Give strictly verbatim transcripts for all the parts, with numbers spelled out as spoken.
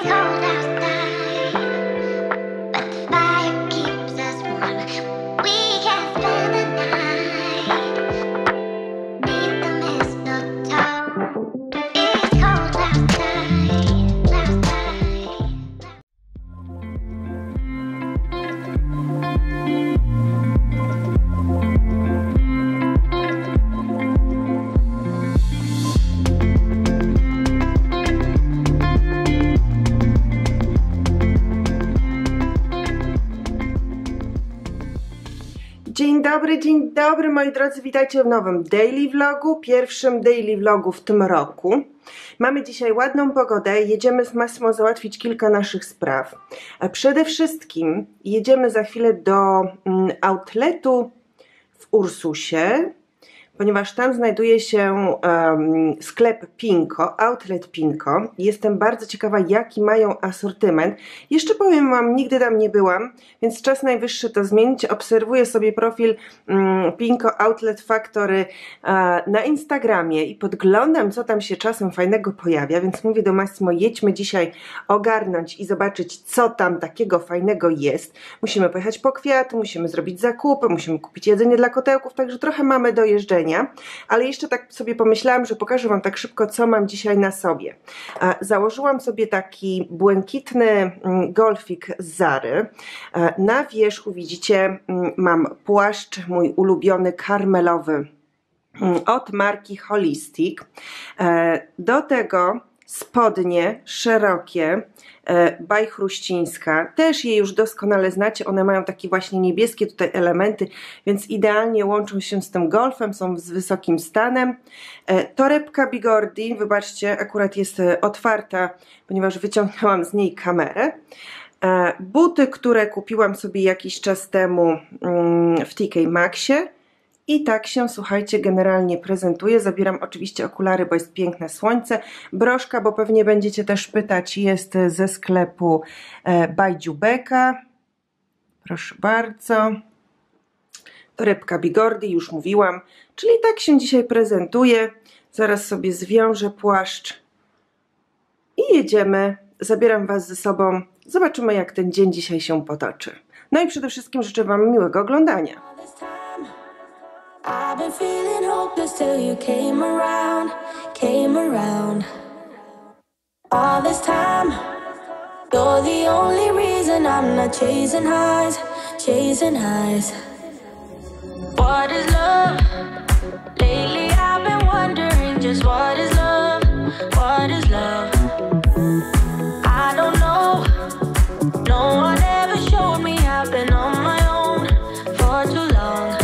Dzień dobry, dzień dobry moi drodzy, witajcie w nowym daily vlogu, pierwszym daily vlogu w tym roku. Mamy dzisiaj ładną pogodę, jedziemy z Massimo załatwić kilka naszych spraw. Przede wszystkim jedziemy za chwilę do outletu w Ursusie, ponieważ tam znajduje się um, sklep Pinko, outlet Pinko. Jestem bardzo ciekawa, jaki mają asortyment. Jeszcze powiem wam, nigdy tam nie byłam, więc czas najwyższy to zmienić. Obserwuję sobie profil um, Pinko Outlet Factory uh, na Instagramie i podglądam, co tam się czasem fajnego pojawia, więc mówię do Massimo, jedźmy dzisiaj ogarnąć i zobaczyć, co tam takiego fajnego jest. Musimy pojechać po kwiaty, musimy zrobić zakupy, musimy kupić jedzenie dla kotełków, także trochę mamy do jeżdżenia. Ale jeszcze tak sobie pomyślałam, że pokażę wam tak szybko, co mam dzisiaj na sobie. Założyłam sobie taki błękitny golfik z Zary. Na wierzchu widzicie, mam płaszcz mój ulubiony karmelowy od marki Holistic. Do tego spodnie szerokie by Chruścińska, też je już doskonale znacie, one mają takie właśnie niebieskie tutaj elementy, więc idealnie łączą się z tym golfem, są z wysokim stanem. Torebka Bigordi, wybaczcie, akurat jest otwarta, ponieważ wyciągnęłam z niej kamerę. Buty, które kupiłam sobie jakiś czas temu w T K Maxie. I tak się, słuchajcie, generalnie prezentuje. Zabieram oczywiście okulary, bo jest piękne słońce. Broszka, bo pewnie będziecie też pytać, jest ze sklepu by Dziubeka. Proszę bardzo. Torebka Bigordi, już mówiłam. Czyli tak się dzisiaj prezentuje. Zaraz sobie zwiążę płaszcz i jedziemy. Zabieram was ze sobą. Zobaczymy, jak ten dzień dzisiaj się potoczy. No i przede wszystkim życzę wam miłego oglądania. I've been feeling hopeless till you came around, came around. All this time, you're the only reason I'm not chasing highs, chasing highs. What is love? Lately I've been wondering just what is love, what is love? I don't know, no one ever showed me I've been on my own for too long.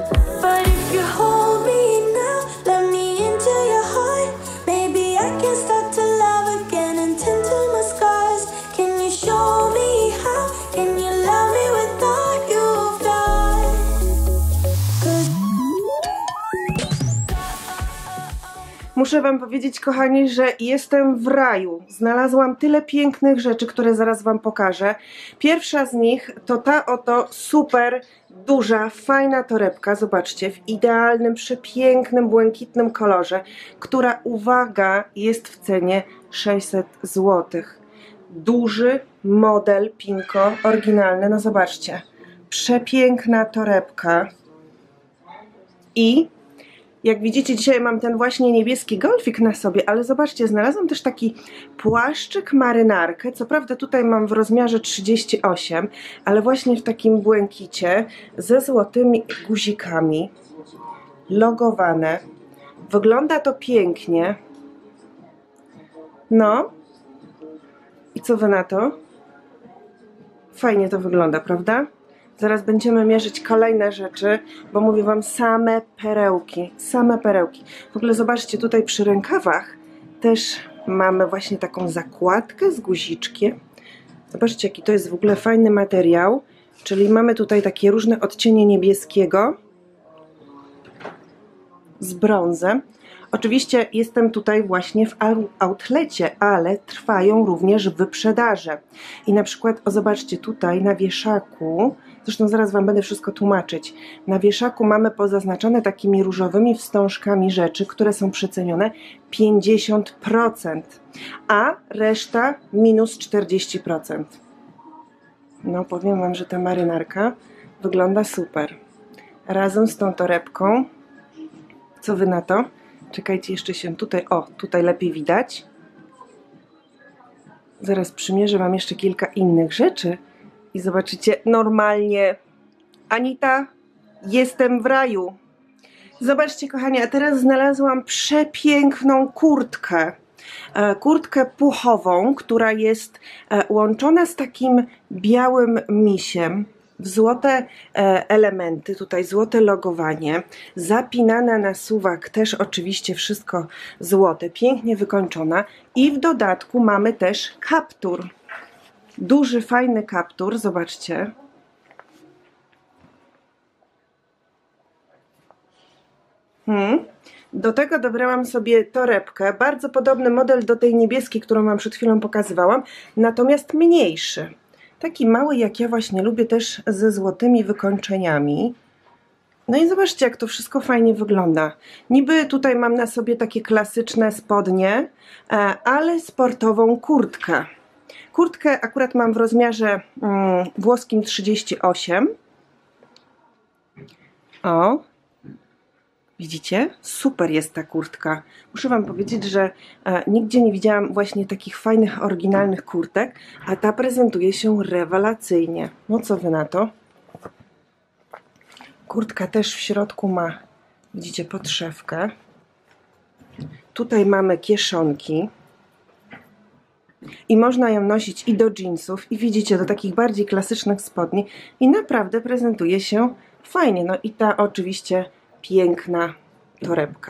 Muszę wam powiedzieć, kochani, że jestem w raju. Znalazłam tyle pięknych rzeczy, które zaraz wam pokażę. Pierwsza z nich to ta oto super duża, fajna torebka, zobaczcie, w idealnym, przepięknym, błękitnym kolorze, która, uwaga, jest w cenie sześćset złotych. Duży model Pinko, oryginalny, no zobaczcie, przepiękna torebka i jak widzicie, dzisiaj mam ten właśnie niebieski golfik na sobie, ale zobaczcie, znalazłam też taki płaszczyk marynarkę, co prawda tutaj mam w rozmiarze trzydzieści osiem, ale właśnie w takim błękicie ze złotymi guzikami, logowane. Wygląda to pięknie. No. I co wy na to? Fajnie to wygląda, prawda? Zaraz będziemy mierzyć kolejne rzeczy, bo mówię wam, same perełki, same perełki. W ogóle zobaczcie, tutaj przy rękawach też mamy właśnie taką zakładkę z guziczkiem. Zobaczcie, jaki to jest w ogóle fajny materiał. Czyli mamy tutaj takie różne odcienie niebieskiego z brązem. Oczywiście jestem tutaj właśnie w outlecie, ale trwają również wyprzedaże. I na przykład, o zobaczcie, tutaj na wieszaku, zresztą zaraz Wam będę wszystko tłumaczyć, na wieszaku mamy pozaznaczone takimi różowymi wstążkami rzeczy, które są przecenione pięćdziesiąt procent, a reszta minus czterdzieści procent. No powiem Wam, że ta marynarka wygląda super. Razem z tą torebką, co Wy na to? Czekajcie, jeszcze się tutaj, o, tutaj lepiej widać. Zaraz przymierzę Wam jeszcze kilka innych rzeczy i zobaczycie, normalnie, Anita, jestem w raju. Zobaczcie, kochani, a teraz znalazłam przepiękną kurtkę. Kurtkę puchową, która jest łączona z takim białym misiem, w złote elementy, tutaj złote logowanie, zapinana na suwak, też oczywiście wszystko złote, pięknie wykończona i w dodatku mamy też kaptur. Duży, fajny kaptur, zobaczcie. Hmm. Do tego dobrałam sobie torebkę, bardzo podobny model do tej niebieskiej, którą Wam przed chwilą pokazywałam, natomiast mniejszy. Taki mały, jak ja właśnie lubię, też ze złotymi wykończeniami. No i zobaczcie, jak to wszystko fajnie wygląda. Niby tutaj mam na sobie takie klasyczne spodnie, ale sportową kurtkę. Kurtkę akurat mam w rozmiarze mm, włoskim trzydzieści osiem. O, widzicie? Super jest ta kurtka. Muszę Wam powiedzieć, że e, nigdzie nie widziałam właśnie takich fajnych, oryginalnych kurtek, a ta prezentuje się rewelacyjnie. No co Wy na to? Kurtka też w środku ma, widzicie, podszewkę. Tutaj mamy kieszonki. I można ją nosić i do dżinsów, i widzicie, do takich bardziej klasycznych spodni. I naprawdę prezentuje się fajnie. No i ta oczywiście piękna torebka.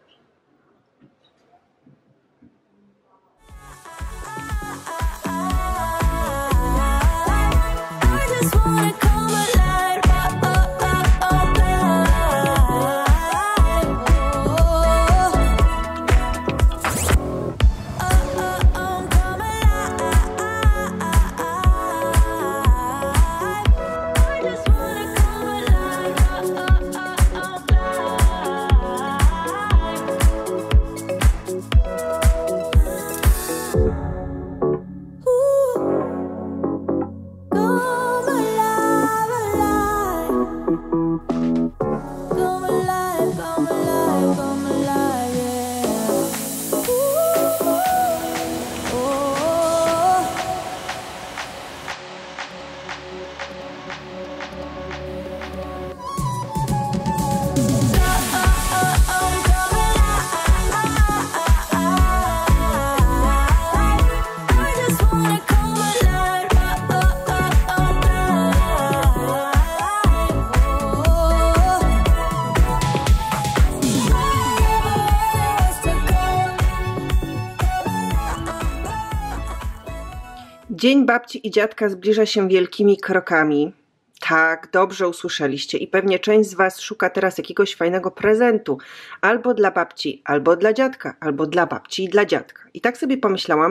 Dzień babci i dziadka zbliża się wielkimi krokami. Tak, dobrze usłyszeliście i pewnie część z Was szuka teraz jakiegoś fajnego prezentu. Albo dla babci, albo dla dziadka, albo dla babci i dla dziadka. I tak sobie pomyślałam,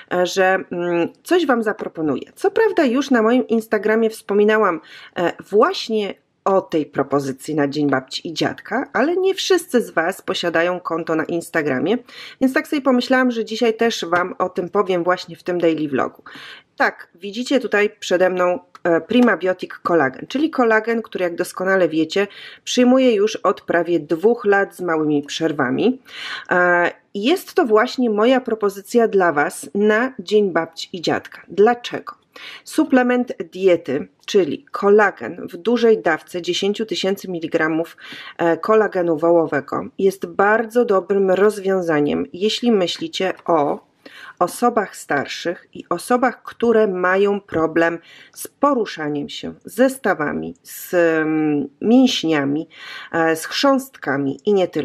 że coś Wam zaproponuję. Co prawda już na moim Instagramie wspominałam właśnie o tej propozycji na Dzień Babci i Dziadka, ale nie wszyscy z Was posiadają konto na Instagramie, więc tak sobie pomyślałam, że dzisiaj też Wam o tym powiem właśnie w tym daily vlogu. Tak, widzicie tutaj przede mną Primabiotic Collagen, czyli kolagen, który jak doskonale wiecie, przyjmuję już od prawie dwóch lat z małymi przerwami. Jest to właśnie moja propozycja dla Was na Dzień Babci i Dziadka. Dlaczego? Suplement diety, czyli kolagen w dużej dawce dziesięć tysięcy miligramów kolagenu wołowego, jest bardzo dobrym rozwiązaniem, jeśli myślicie o osobach starszych i osobach, które mają problem z poruszaniem się, ze stawami, z mięśniami, z chrząstkami i nie tylko.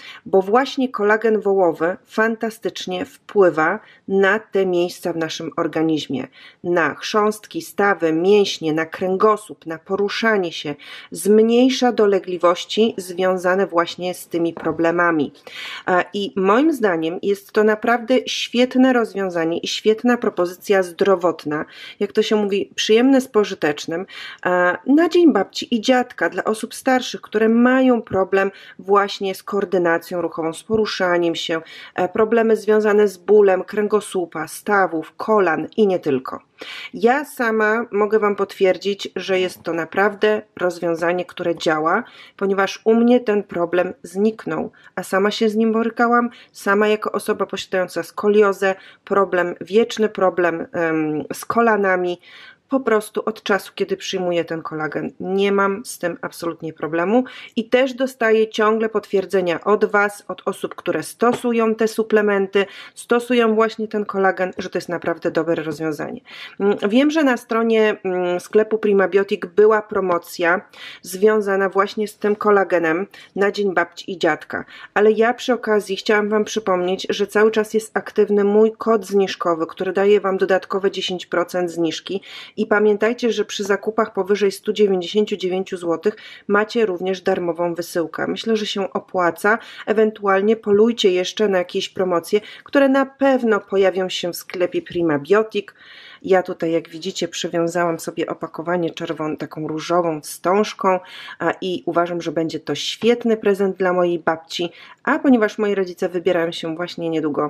bo właśnie kolagen wołowy fantastycznie wpływa na te miejsca w naszym organizmie, na chrząstki, stawy, mięśnie, na kręgosłup, na poruszanie się, zmniejsza dolegliwości związane właśnie z tymi problemami. I moim zdaniem jest to naprawdę świetne rozwiązanie i świetna propozycja zdrowotna, jak to się mówi, przyjemne z pożytecznym, na Dzień Babci i Dziadka dla osób starszych, które mają problem właśnie z koordynacją ruchową, z poruszaniem się, problemy związane z bólem kręgosłupa, stawów, kolan i nie tylko. Ja sama mogę Wam potwierdzić, że jest to naprawdę rozwiązanie, które działa, ponieważ u mnie ten problem zniknął, a sama się z nim borykałam, sama jako osoba posiadająca skoliozę, problem, wieczny problem um, z kolanami. Po prostu od czasu, kiedy przyjmuję ten kolagen, nie mam z tym absolutnie problemu i też dostaję ciągle potwierdzenia od Was, od osób, które stosują te suplementy, stosują właśnie ten kolagen, że to jest naprawdę dobre rozwiązanie. Wiem, że na stronie sklepu Primabiotic była promocja związana właśnie z tym kolagenem na Dzień Babci i Dziadka, ale ja przy okazji chciałam Wam przypomnieć, że cały czas jest aktywny mój kod zniżkowy, który daje Wam dodatkowe dziesięć procent zniżki. I pamiętajcie, że przy zakupach powyżej stu dziewięćdziesięciu dziewięciu złotych macie również darmową wysyłkę. Myślę, że się opłaca. Ewentualnie polujcie jeszcze na jakieś promocje, które na pewno pojawią się w sklepie Primabiotic. Ja tutaj, jak widzicie, przywiązałam sobie opakowanie czerwoną, taką różową wstążką i uważam, że będzie to świetny prezent dla mojej babci, a ponieważ moi rodzice wybierają się właśnie niedługo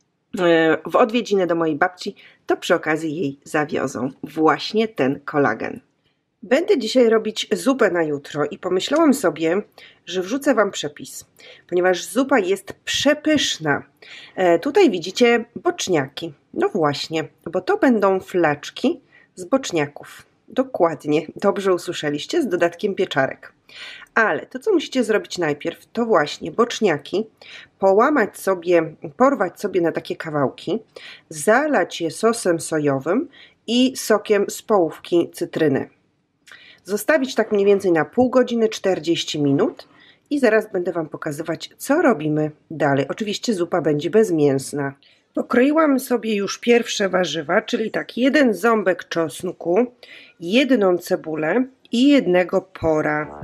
w odwiedziny do mojej babci, to przy okazji jej zawiozą właśnie ten kolagen. Będę dzisiaj robić zupę na jutro i pomyślałam sobie, że wrzucę Wam przepis, ponieważ zupa jest przepyszna. E, tutaj widzicie boczniaki. No właśnie, bo to będą flaczki z boczniaków. Dokładnie, dobrze usłyszeliście, z dodatkiem pieczarek. Ale to, co musicie zrobić najpierw, to właśnie boczniaki połamać sobie, porwać sobie na takie kawałki, zalać je sosem sojowym i sokiem z połówki cytryny. Zostawić tak mniej więcej na pół godziny, czterdzieści minut i zaraz będę Wam pokazywać, co robimy dalej. Oczywiście zupa będzie bezmięsna. Pokroiłam sobie już pierwsze warzywa, czyli tak jeden ząbek czosnku, jedną cebulę i jednego pora.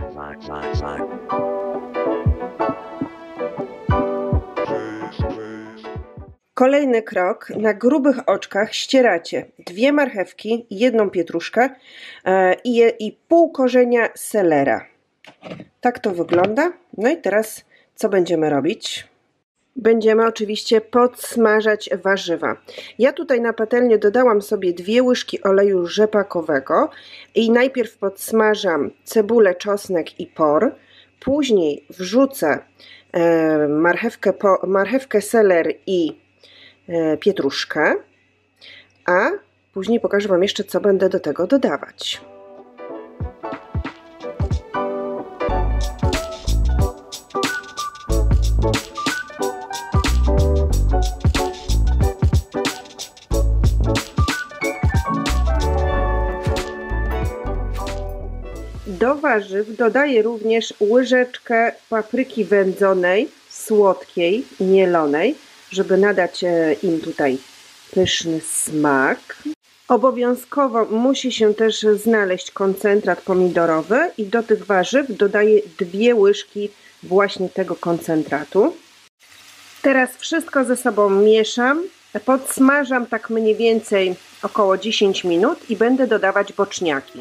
Kolejny krok, na grubych oczkach ścieracie dwie marchewki, jedną pietruszkę i, je, i pół korzenia selera. Tak to wygląda. No i teraz co będziemy robić? Będziemy oczywiście podsmażać warzywa. Ja tutaj na patelnię dodałam sobie dwie łyżki oleju rzepakowego i najpierw podsmażam cebulę, czosnek i por. Później wrzucę e, marchewkę, po, marchewkę, seler i e, pietruszkę, a później pokażę Wam jeszcze, co będę do tego dodawać. Do warzyw dodaję również łyżeczkę papryki wędzonej, słodkiej, mielonej, żeby nadać im tutaj pyszny smak. Obowiązkowo musi się też znaleźć koncentrat pomidorowy i do tych warzyw dodaję dwie łyżki właśnie tego koncentratu. Teraz wszystko ze sobą mieszam, podsmażam tak mniej więcej około dziesięć minut i będę dodawać boczniaki.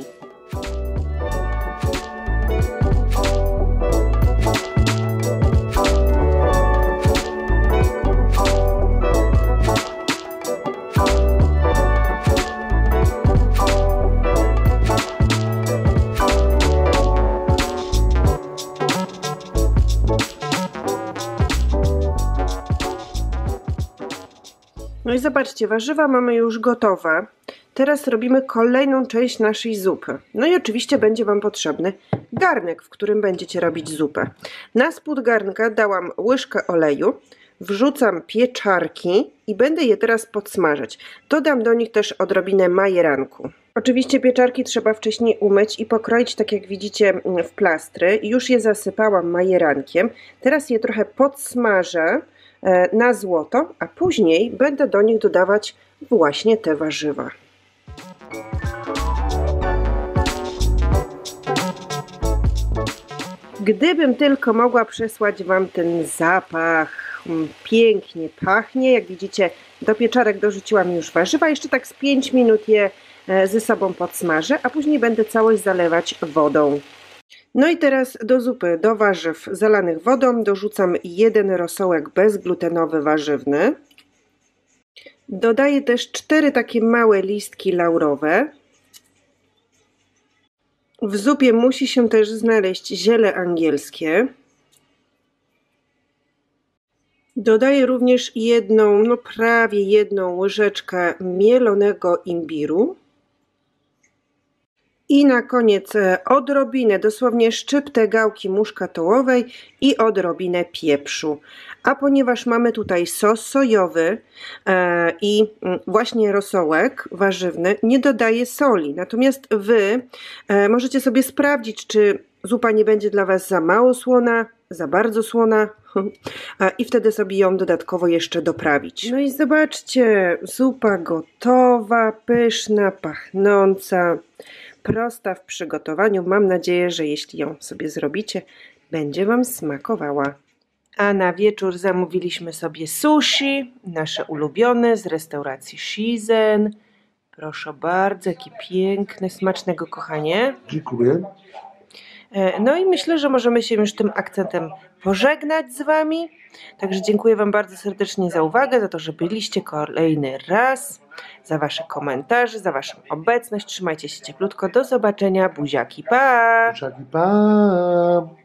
No i zobaczcie, warzywa mamy już gotowe. Teraz robimy kolejną część naszej zupy. No i oczywiście będzie Wam potrzebny garnek, w którym będziecie robić zupę. Na spód garnka dałam łyżkę oleju, wrzucam pieczarki i będę je teraz podsmażać. Dodam do nich też odrobinę majeranku. Oczywiście pieczarki trzeba wcześniej umyć i pokroić, tak jak widzicie, w plastry. Już je zasypałam majerankiem. Teraz je trochę podsmażę na złoto, a później będę do nich dodawać właśnie te warzywa. Gdybym tylko mogła przesłać Wam ten zapach, pięknie pachnie. Jak widzicie, do pieczarek dorzuciłam już warzywa. Jeszcze tak z pięć minut je ze sobą podsmażę, a później będę całość zalewać wodą. No i teraz do zupy, do warzyw zalanych wodą dorzucam jeden rosołek bezglutenowy warzywny. Dodaję też cztery takie małe listki laurowe. W zupie musi się też znaleźć ziele angielskie. Dodaję również jedną, no prawie jedną łyżeczkę mielonego imbiru. I na koniec odrobinę, dosłownie szczyptę gałki muszkatołowej i odrobinę pieprzu. A ponieważ mamy tutaj sos sojowy e, i właśnie rosołek warzywny, nie dodaję soli. Natomiast Wy e, możecie sobie sprawdzić, czy zupa nie będzie dla Was za mało słona, za bardzo słona i wtedy sobie ją dodatkowo jeszcze doprawić. No i zobaczcie, zupa gotowa, pyszna, pachnąca. Prosta w przygotowaniu. Mam nadzieję, że jeśli ją sobie zrobicie, będzie Wam smakowała. A na wieczór zamówiliśmy sobie sushi, nasze ulubione z restauracji Shizen. Proszę bardzo, jakie piękne, smacznego, kochanie. Dziękuję. No i myślę, że możemy się już tym akcentem pożegnać z Wami. Także dziękuję Wam bardzo serdecznie za uwagę, za to, że byliście kolejny raz, za Wasze komentarze, za Waszą obecność. Trzymajcie się cieplutko. Do zobaczenia. Buziaki, pa! Buziaki, pa!